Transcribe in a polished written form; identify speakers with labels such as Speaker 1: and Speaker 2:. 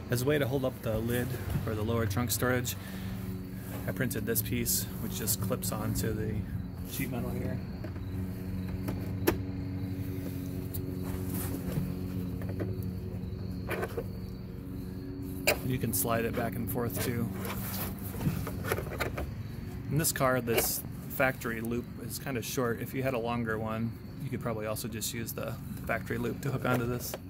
Speaker 1: As a way to hold up the lid for the lower trunk storage, I printed this piece, which just clips onto the sheet metal here. You can slide it back and forth too. In this car, this factory loop is kind of short. If you had a longer one, you could probably also just use the factory loop to hook onto this.